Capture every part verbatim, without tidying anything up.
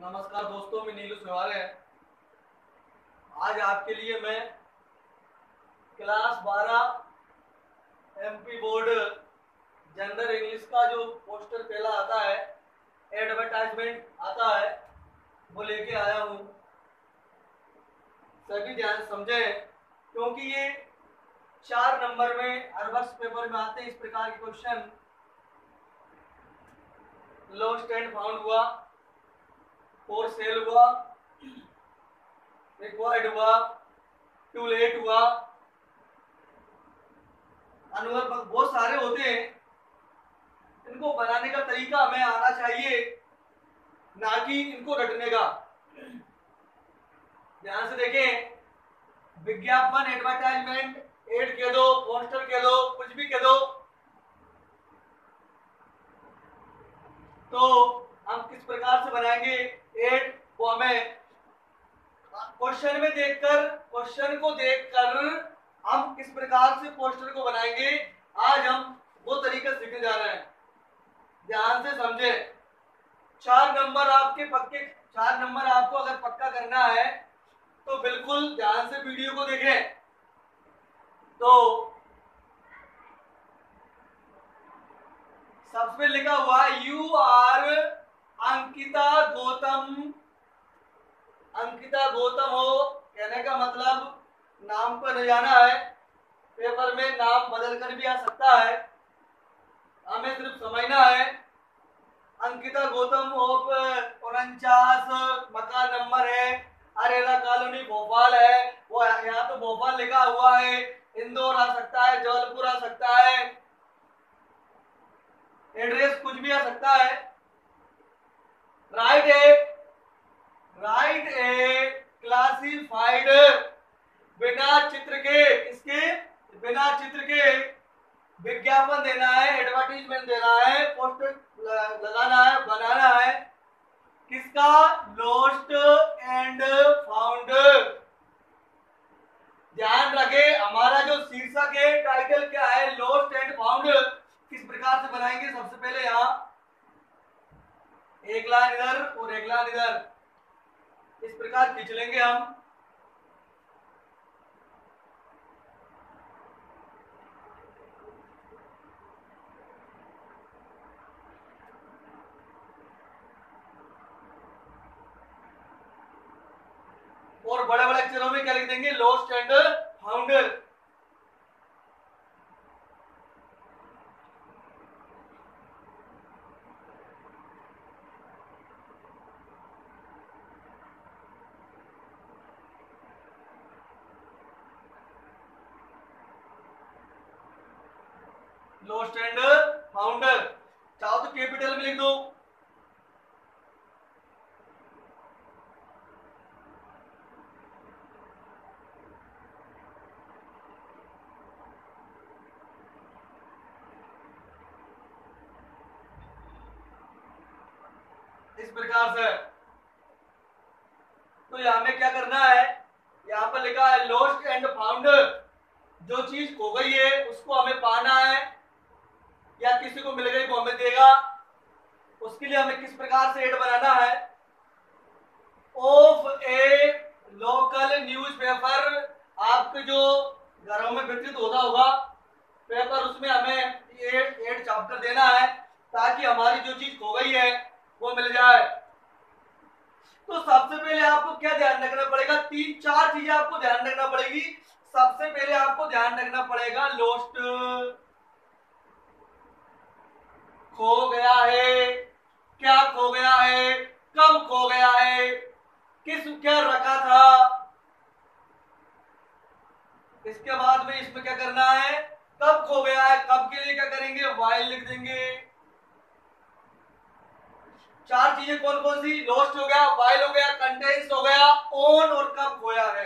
नमस्कार दोस्तों, मैं नीलू सवारे है। आज आपके लिए मैं क्लास बारह एमपी बोर्ड जनरल इंग्लिश का जो पोस्टर पहला आता है, एडवर्टाइजमेंट आता है, वो लेके आया हूँ। सभी ध्यान समझें, क्योंकि ये चार नंबर में हर वर्ष पेपर में आते हैं इस प्रकार के क्वेश्चन। लॉस्ट एंड फाउंड हुआ, फॉर सेल हुआ, रिक्वायर्ड हुआ, टू लेट हुआ, अनुवर बहुत सारे होते हैं। इनको बनाने का तरीका हमें आना चाहिए, ना कि इनको रटने का। ध्यान से देखें, विज्ञापन, एडवर्टाइजमेंट, एड कह दो, पोस्टर कह दो, कुछ भी कह दो, तो हम किस प्रकार से बनाएंगे एड, वो हमें क्वेश्चन में देखकर, क्वेश्चन को देखकर हम किस प्रकार से पोस्टर को बनाएंगे, आज हम वो तरीका सीखने जा रहे हैं। ध्यान से समझे। चार नंबर आपके पक्के, चार नंबर आपको अगर पक्का करना है तो बिल्कुल ध्यान से वीडियो को देखें। तो सबसे लिखा हुआ है यू आर अंकिता गौतम। अंकिता गौतम हो, कहने का मतलब नाम पर नहीं जाना है। पेपर में नाम बदल कर भी आ सकता है, हमें सिर्फ समझना है। अंकिता गौतम ऑफ उनचास, मकान नंबर है अरेरा कॉलोनी भोपाल है। वो यहाँ तो भोपाल लिखा हुआ है, इंदौर आ सकता है, जबलपुर आ सकता है, एड्रेस कुछ भी आ सकता है। राइट है, राइट ए क्लासिफाइड, बिना चित्र के, इसके बिना चित्र के विज्ञापन देना है, एडवर्टाइजमेंट देना है, पोस्टर लगाना है, बनाना है। किसका? Lost and found. ध्यान रखे, हमारा जो शीर्षक है, टाइटल क्या है, लॉस्ट एंड फाउंड। किस प्रकार से बनाएंगे? सबसे पहले यहाँ एक लाइन इधर और एक लाइन इधर, इस प्रकार खींच लेंगे हम। और बड़े बड़े अक्षरों में क्या लिख देंगे? Lost and found. Lost and found, चाहो तो कैपिटल में लिख दो। इस प्रकार से। तो यहाँ में क्या करना है, यहाँ पर लिखा है लॉस्ट एंड फाउंड। जो चीज खो गई है उसको हमें पाना है, या किसी को मिल गई वो हमें देगा। उसके लिए हमें किस प्रकार से एड बनाना है? ऑफ ए लोकल न्यूज़पेपर, आपके जो घरों में वितरित होता होगा पेपर, उसमें हमें एड एड छाप कर देना है, ताकि हमारी जो चीज खो गई है वो मिल जाए। तो सबसे पहले आपको क्या ध्यान रखना पड़ेगा? तीन चार चीजें आपको ध्यान रखना पड़ेगी। सबसे पहले आपको ध्यान रखना पड़ेगा लॉस्ट, खो गया है। क्या खो गया है? कब खो गया है? किस क्या रखा था? इसके बाद में इसमें क्या करना है? कब खो गया है, कब के लिए क्या करेंगे? वाइल लिख देंगे। चार चीजें कौन कौन सी? लॉस्ट हो गया, वाइल हो गया, कंटेंट्स हो गया, ऑन और कब खोया है।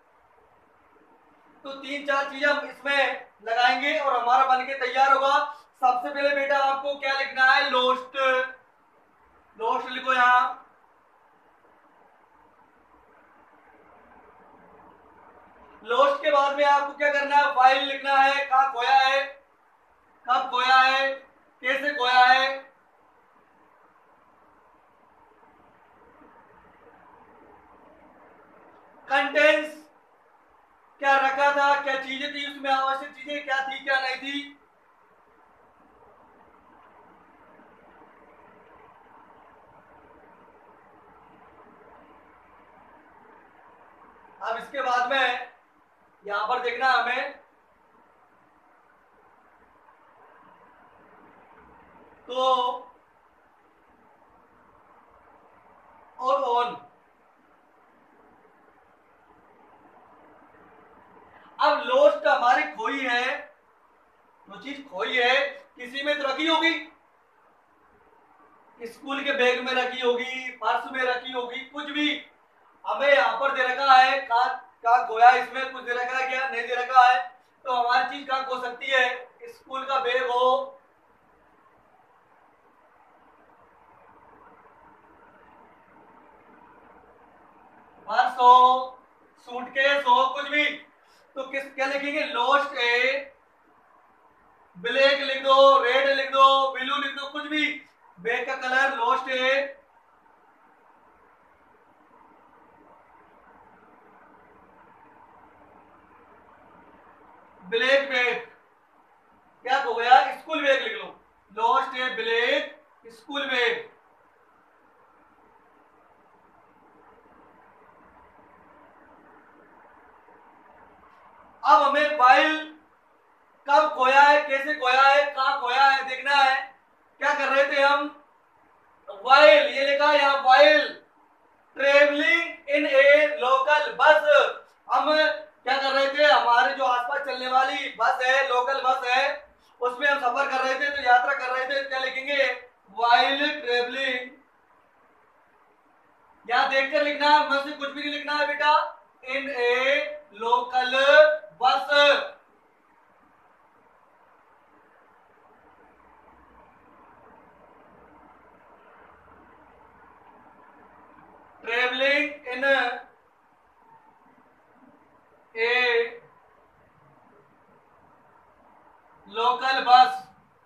तो तीन चार चीजें हम इसमें लगाएंगे और हमारा बन के तैयार होगा। सबसे पहले बेटा आपको क्या लिखना है? लॉस्ट। लॉस्ट लिखो यहां। लॉस्ट के बाद में आपको क्या करना है? वाइल लिखना है। कहाँ खोया है, कब खोया है, कैसे खोया है। कंटेंस क्या रखा था, क्या चीजें थी उसमें, आवश्यक चीजें क्या थी क्या नहीं थी। अब इसके बाद में यहां पर देखना हमें, तो और ऑन, अब लोस्ट हमारी खोई है, जो चीज खोई है किसी में तो रखी होगी, स्कूल के बैग में रखी होगी, पर्स में रखी होगी, कुछ भी। हमें यहाँ पर दे रखा है कहाँ कहाँ खोया, इसमें कुछ दे रखा है क्या, नहीं दे रखा है, तो हमारी चीज कहाँ खो सकती है, स्कूल का बैग हो, पर्स हो, सूटकेस हो, कुछ भी। तो किस क्या लिखेंगे, लॉस्ट ए, ब्लैक लिख दो, रेड लिख दो, ब्लू लिख दो, कुछ भी। बैग का कलर लॉस्ट है, ब्लैक बैग, क्या हो गया, स्कूल बैग लिख लो, लॉस्ट है ब्लैक स्कूल बैग। अब हमें फाइल कब खोया है, कैसे खोया है, कहां खोया है देखना है। क्या कर रहे थे हम, वाइल, ये लिखा है यहाँ while travelling in a local bus, हम क्या कर रहे थे, हमारे जो आसपास चलने वाली बस है, लोकल बस है, उसमें हम सफर कर रहे थे, तो यात्रा कर रहे थे, क्या लिखेंगे, वाइल ट्रेवलिंग। यहाँ देखकर लिखना है, मन से कुछ भी नहीं लिखना है बेटा, in a local bus, travelling in a local bus.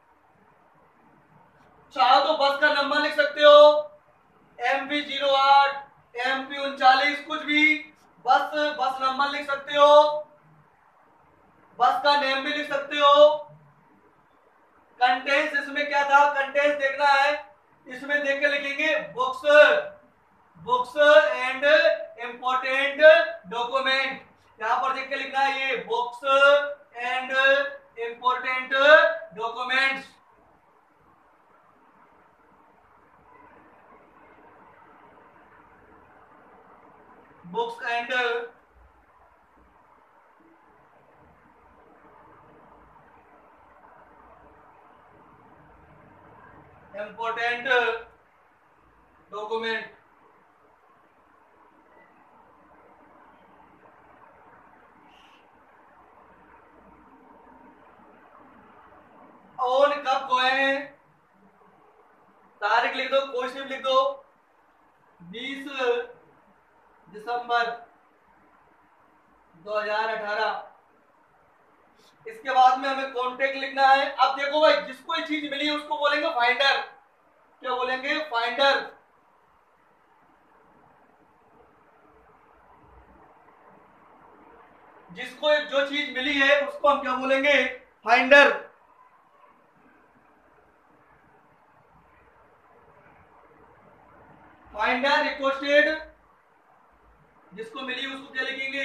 चाहो तो बस का नंबर लिख सकते हो, एम पी जीरो आठ, एम पी उनचालीस, कुछ भी, बस बस नंबर लिख सकते हो, बस का नेम भी लिख सकते हो। कंटेंट्स इसमें क्या था, कंटेंट्स देखना है, इसमें देख के लिखेंगे books, books and important document, यहां पर देख के लिखना है ये books and important documents. Books and important document. On कब खोए हैं, तारीख लिख दो, कोई सी भी लिख दो, बीस दिसंबर दो हज़ार अठारह। इसके बाद में हमें कॉन्टेक्ट लिखना है। अब देखो भाई, जिसको ये चीज मिली उसको बोलेंगे फाइंडर, क्या बोलेंगे, फाइंडर। जिसको जो चीज मिली है उसको हम क्या बोलेंगे, फाइंडर। फाइंडर रिक्वेस्टेड, जिसको मिली उसको क्या लिखेंगे,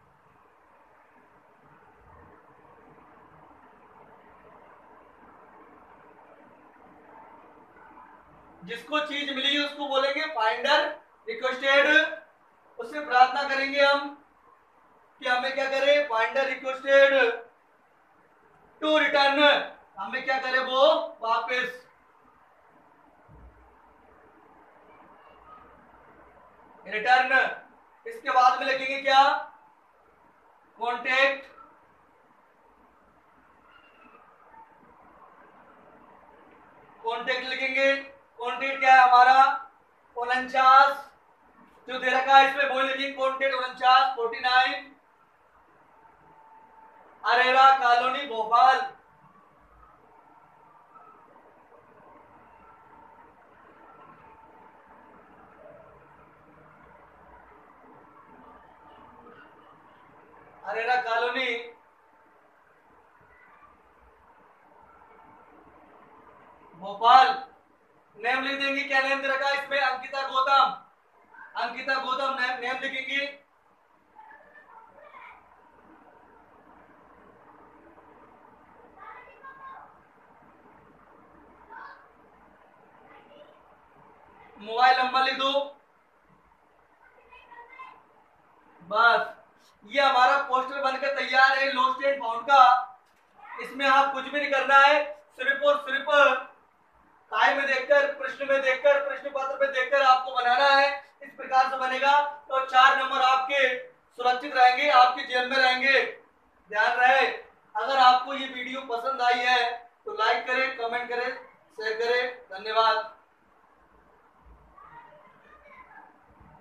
जिसको चीज मिली उसको बोलेंगे फाइंडर रिक्वेस्टेड। उससे प्रार्थना करेंगे हम कि हमें क्या करे, फाइंडर रिक्वेस्टेड टू रिटर्न, हमें क्या करे वो वापस। रिटर्न, इसके बाद में लिखेंगे क्या, कॉन्टेक्ट, कॉन्टेक्ट लिखेंगे। कॉन्टेक्ट क्या है हमारा, उनचास, जो दे रखा है इसमें वो लिखेंगे, कॉन्टेक्ट उनचास forty nine, Arera colony Bhopal. Arera colony, Bhopal. Name लिख देंगे, क्या नेम दे रखा है इसमें? अंकिता गौतम, अंकिता गौतम नेम, नेम लिखेंगे। मोबाइल नंबर लिख दो। बस ये हमारा पोस्टर बनकर तैयार है लॉस्ट एंड फाउंड का। इसमें आप कुछ भी नहीं करना है, सिर्फ और सिर्फ काय में देखकर, प्रश्न में देखकर, प्रश्न पत्र में देखकर आपको बनाना है। इस प्रकार से बनेगा तो चार नंबर आपके सुरक्षित रहेंगे, आपके जेब में रहेंगे। ध्यान रहे, अगर आपको ये वीडियो पसंद आई है तो लाइक करें, कमेंट करें, शेयर करें। धन्यवाद।